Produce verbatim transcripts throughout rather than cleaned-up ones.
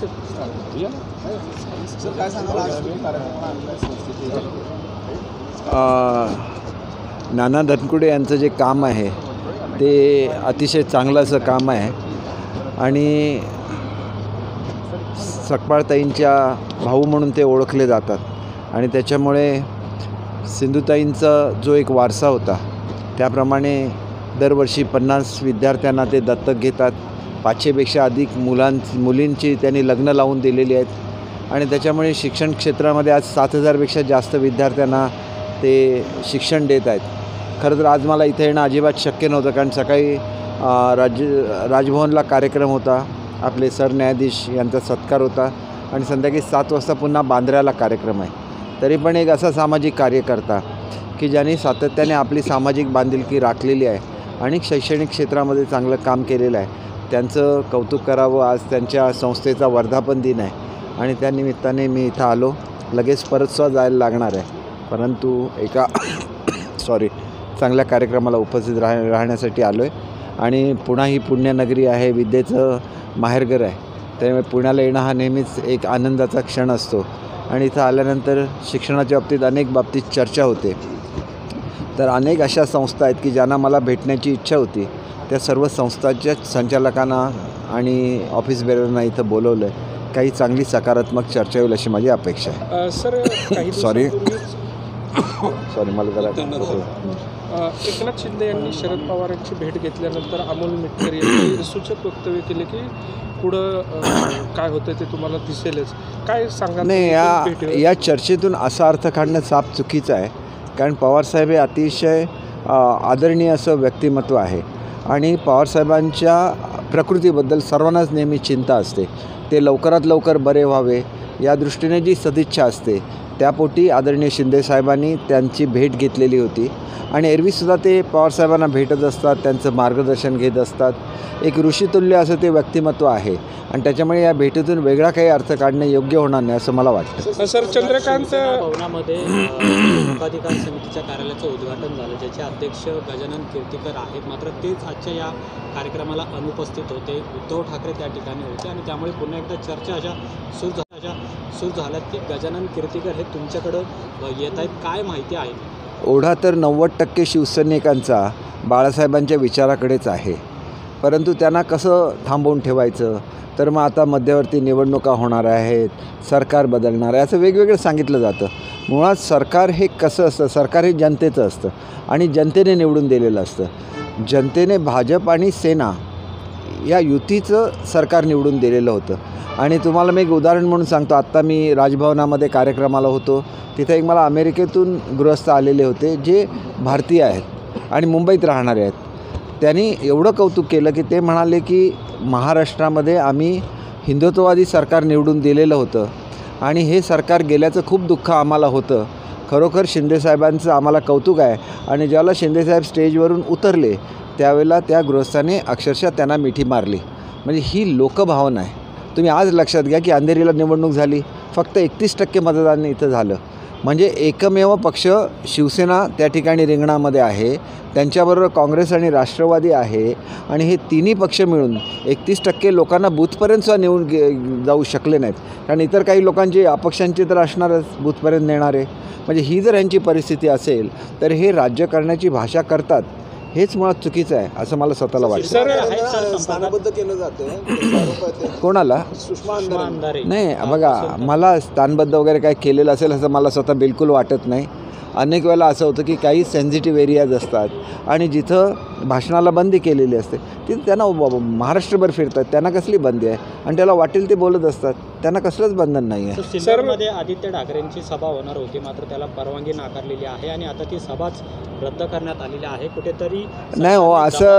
नाना धनकुडे यांचं जे काम आहे ते अतिशय चांगलं असं काम आहे आणि सकपाळताईंच्या भाऊ म्हणून ते ओळखले जातात आणि त्याच्यामुळे सिंधुताईंचा जो एक वारसा होता त्याप्रमाणे दरवर्षी पन्नास विद्यार्थ्यांना ते दत्तक घेतात. पाचशेपेक्षा अधिक मुलां मुलींची त्यांनी लग्न लावून दिलेली आहेत आणि त्याच्यामुळे शिक्षण क्षेत्रामध्ये आज सात हजारपेक्षा जास्त विद्यार्थ्यांना ते शिक्षण देत आहेत. खरं तर आज मला इथे येणं अजिबात शक्य नव्हतं कारण सकाळी राज्य राजभवनला कार्यक्रम होता, आपले सरन्यायाधीश यांचा सत्कार होता आणि संध्याकाळी सात वाजता पुन्हा बांद्र्याला कार्यक्रम आहे. तरी पण एक असा सामाजिक कार्यकर्ता की ज्यांनी सातत्याने आपली सामाजिक बांधिलकी राखलेली आहे आणि शैक्षणिक क्षेत्रामध्ये चांगलं काम केलेलं आहे, त्यांचं कौतुक करावं. आज त्यांच्या संस्थेचा वर्धापन दिन आहे आणि त्या निमित्ताने मी इथं आलो. लगेच परतसुद्धा जायला लागणार आहे, परंतु एका सॉरी चांगल्या कार्यक्रमाला उपस्थित राह राहण्यासाठी आलो आहे. आणि पुणा ही पुण्यनगरी आहे, विद्येचं माहेरघर आहे, त्यामुळे पुण्याला येणं हा नेहमीच एक आनंदाचा क्षण असतो. आणि इथं आल्यानंतर शिक्षणाच्या बाबतीत अनेक बाबतीत चर्चा होते. तर अनेक अशा संस्था आहेत की ज्यांना मला भेटण्याची इच्छा होती. त्या सर्व संस्थांच्या संचालकांना आणि ऑफिस बेअरर्सना इथं बोलवलं आहे. काही चांगली सकारात्मक चर्चा होईल अशी माझी अपेक्षा आहे. सर सॉरी सॉरी मला जरा एकनाथ शिंदे यांनी शरद पवार यांची भेट घेतल्यानंतर अमोल मिटकरी यांनी सूचक वक्तव्य केले की पुढं काय होतं ते तुम्हाला दिसेलच. काय सांगा? नाही, या या चर्चेतून असा अर्थ काढणं साफ चुकीचं आहे. कारण पवारसाहेब हे अतिशय आदरणीय असं व्यक्तिमत्व आहे आणि पवारसाहेबांच्या प्रकृतीबद्दल सर्वांनाच नेहमी चिंता असते. ते लवकरात लवकर बरे व्हावे या दृष्टीने जी सदिच्छा असते त्यापोटी आदरणीय शिंदेसाहेबांनी त्यांची भेट घेतलेली होती आणि एरवीसुद्धा ते पवारसाहेबांना भेटत असतात, त्यांचं मार्गदर्शन घेत असतात. एक ऋषितुल्य असं ते व्यक्तिमत्व आहे आणि त्याच्यामुळे या भेटीतून वेगळा काही अर्थ काढणं योग्य होणार नाही असं मला वाटतं. सर चंद्रकांत भवनामध्ये लोकाधिकार समितीच्या कार्यालयाचं उद्घाटन झालं, ज्याचे अध्यक्ष गजानन कीर्तीकर आहेत. मात्र तेच आजच्या या कार्यक्रमाला अनुपस्थित होते. उद्धव ठाकरे त्या ठिकाणी होते आणि त्यामुळे पुन्हा एकदा चर्चा अशा सुरू अशा सुरू झाल्यात की गजानन कीर्तीकर हे तुमच्याकडं येत आहेत. काय माहिती आहे? ओढा तर नव्वद टक्के शिवसैनिकांचा बाळासाहेबांच्या विचाराकडेच आहे, परंतु त्यांना कसं थांबवून ठेवायचं? तर मग आता मध्यवर्ती निवडणुका होणार आहेत, सरकार बदलणार आहे, असं वेगवेगळं सांगितलं जातं. मुळात सरकार हे कसं असतं? सरकार हे जनतेचं असतं आणि जनतेने निवडून दिलेलं असतं. जनतेने भाजप आणि सेना या युतीचं सरकार निवडून दिलेलं होतं. आणि तुम्हाला मी एक उदाहरण म्हणून सांगतो. आत्ता मी राजभवनामध्ये कार्यक्रमाला होतो, तिथे एक मला अमेरिकेतून गृहस्थ आलेले होते जे भारतीय आहेत आणि मुंबईत राहणारे आहेत. त्यांनी एवढं कौतुक केलं की ते म्हणाले की महाराष्ट्रामध्ये आम्ही हिंदुत्ववादी सरकार निवडून दिलेलं होतं आणि हे सरकार गेल्याचं खूप दुःख आम्हाला होतं. खरोखर शिंदेसाहेबांचं आम्हाला कौतुक आहे. आणि ज्यावेळेला शिंदेसाहेब स्टेजवरून उतरले त्यावेळेला त्या गृहस्थाने अक्षरशः त्यांना मिठी मारली. म्हणजे ही लोकभावना आहे. तुम्ही आज लक्षात घ्या की अंधेरीला निवडणूक झाली, फक्त एकतीस टक्के मतदान इथं झालं. म्हणजे एकमेव पक्ष शिवसेना त्या ठिकाणी रिंगणामध्ये आहे, त्यांच्याबरोबर काँग्रेस आणि राष्ट्रवादी आहे आणि हे तिन्ही पक्ष मिळून एकतीस टक्के लोकांना बूथपर्यंतसुद्धा नेऊन गे जाऊ शकले नाहीत. कारण इतर काही लोकांची अपक्षांची तर असणारच बूथपर्यंत नेणारे. म्हणजे ही जर यांची परिस्थिती असेल तर हे राज्य करण्याची भाषा करतात, हेच मुळात चुकीचं आहे असं मला स्वतःला वाटतं. स्थानबद्ध केलं जातं कोणाला? सुषमा अंधारे. नाही बघा, मला स्थानबद्ध वगैरे काय केलेलं असेल असं मला स्वतः बिलकुल वाटत नाही. अनेक वेळेला असं होतं की काही सेन्सिटिव्ह एरियाज असतात आणि जिथं भाषणाला बंदी केलेली असते तिथं त्यांना महाराष्ट्रभर फिरतात, त्यांना कसली बंदी आहे? आणि त्याला वाटेल ते बोलत असतात, त्यांना कसलंच बंधन नाही आहे. सिन्नरमध्ये आदित्य ठाकरेंची सभा होणार होती, मात्र त्याला परवानगी नाकारलेली आहे आणि आता ती सभाच रद्द करण्यात आलेली आहे. कुठेतरी नाही हो,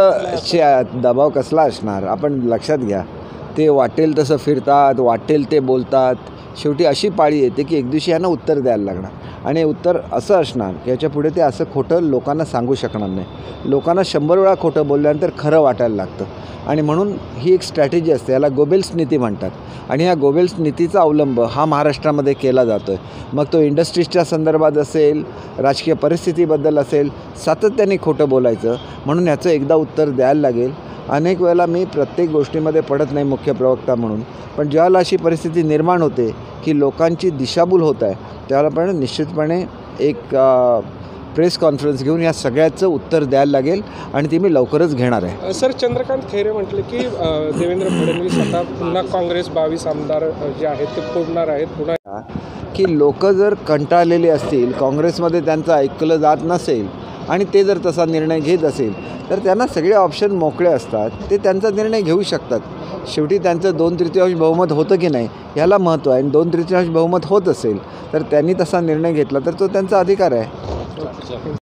असं दबाव कसला असणार? आपण लक्षात घ्या, ते वाटेल तसं फिरतात, वाटेल ते बोलतात. शेवटी अशी पाळी येते की एक दिवशी यांना उत्तर द्यायला लागणार आणि उत्तर असं असणार की याच्या पुढे ते असं खोटं लोकांना सांगू शकणार नाही. लोकांना शंभर वेळा खोटं बोलल्यानंतर खरं वाटायला लागतं आणि म्हणून ही एक स्ट्रॅटेजी असते, याला गोबेल्स नीती म्हणतात. आणि ह्या गोबेल्स नीतीचा अवलंब हा महाराष्ट्रामध्ये केला जातो आहे. मग तो इंडस्ट्रीजच्या संदर्भात असेल, राजकीय परिस्थितीबद्दल असेल, सातत्याने खोटं बोलायचं. म्हणून याचं एकदा उत्तर द्यायला लागेल अनेक वेळेला मी प्रत्येक गोष्टीमध्ये पडत नाही मुख्य प्रवक्ता म्हणून, पण ज्यावेळेला अशी परिस्थिती निर्माण होते की लोकांची दिशाभूल होत आहे त्यावेळेला पण निश्चितपणे एक प्रेस कॉन्फरन्स घेऊन या सगळ्याचं उत्तर द्यायला लागेल आणि ती मी लवकरच घेणार आहे. सर, चंद्रकांत खैरे म्हटले की अ, देवेंद्र फडणवीस आता पुन्हा काँग्रेस बावीस आमदार अ, जे आहेत ते फोडणार आहेत पुन्हा. की लोक जर कंटाळलेले असतील, काँग्रेसमध्ये त्यांचं ऐकलं जात नसेल आणि ते जर तसा निर्णय घेत असेल तर त्यांना सगळे ऑप्शन मोकळे असतात, ते त्यांचा निर्णय घेऊ शकतात. शेवटी त्यांचं दोन तृतीयांश बहुमत होतं की नाही ह्याला महत्त्व आहे आणि दोन तृतीयांश बहुमत होत असेल तर त्यांनी तसा निर्णय घेतला तर तो त्यांचा अधिकार आहे.